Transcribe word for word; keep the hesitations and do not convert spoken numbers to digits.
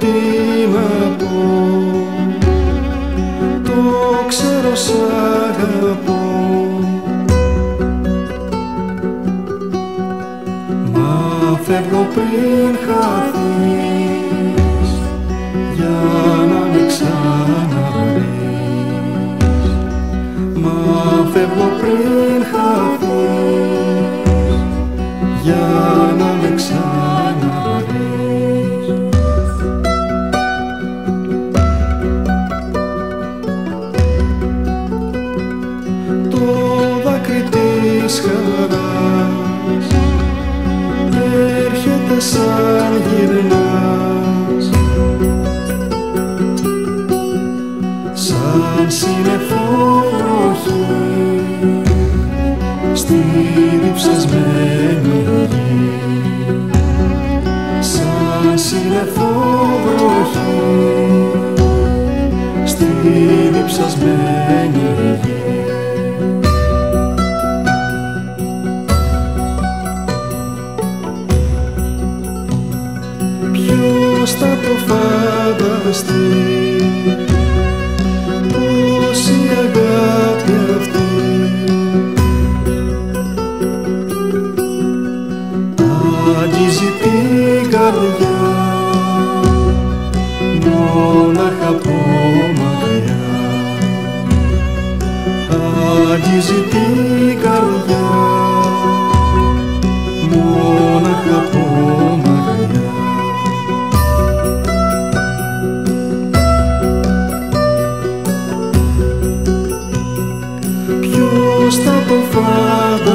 τι να πω, το ξέρω σ' αγαπώ. Μα φεύγω πριν χαθείς, για να με ξαναβρείς. Μα φεύγω πριν χαθείς, για να με ξαναβρεις. Το δάκρυ της χαράς έρχεται σαν γυρνάς, σαν σύννεφο βροχή στη διψασμένη γη. Σαν σύννεφο βροχή στη διψασμένη γη. Ποιος θα το φανταστεί, πως η αγάπη αυτή αγγίζει την καρδιά, μονάχα από μακριά. Αγγίζει την καρδιά, μονάχα από μακριά. Ποιος θα το φανταστεί,